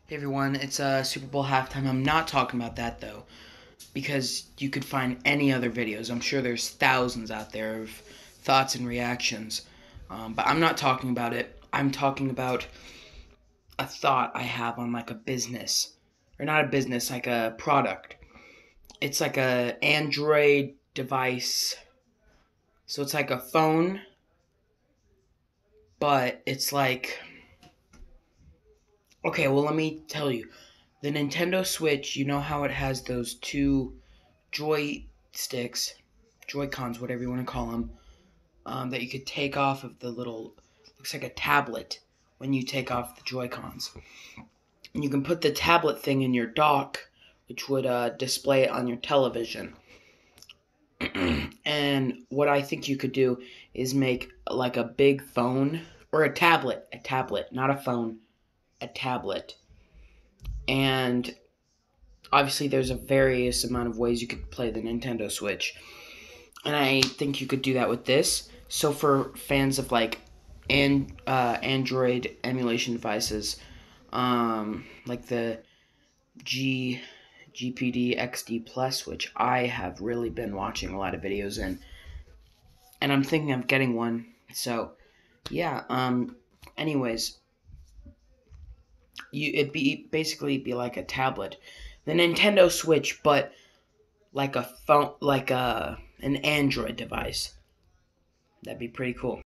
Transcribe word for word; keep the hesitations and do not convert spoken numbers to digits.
Hey everyone, it's uh, Super Bowl halftime. I'm not talking about that though, because you could find any other videos. I'm sure there's thousands out there of thoughts and reactions, um, but I'm not talking about it. I'm talking about a thought I have on like a business, or not a business, like a product. It's like a Android device, so it's like a phone, but it's like okay. Well, let me tell you, the Nintendo Switch. You know how it has those two joysticks, Joy-Cons, whatever you want to call them, um, that you could take off of the little, looks like a tablet when you take off the Joy-Cons. And you can put the tablet thing in your dock, which would uh, display it on your television. And what I think you could do is make like a big phone, or a tablet, a tablet, not a phone, a tablet. And obviously there's a various amount of ways you could play the Nintendo Switch. And I think you could do that with this. So for fans of like and uh, Android emulation devices, um, like the G G P D X D Plus, which I have really been watching a lot of videos in, and I'm thinking of getting one. So yeah. Um. Anyways, you it'd be basically be like a tablet, the Nintendo Switch, but like a phone, like a an Android device. That'd be pretty cool.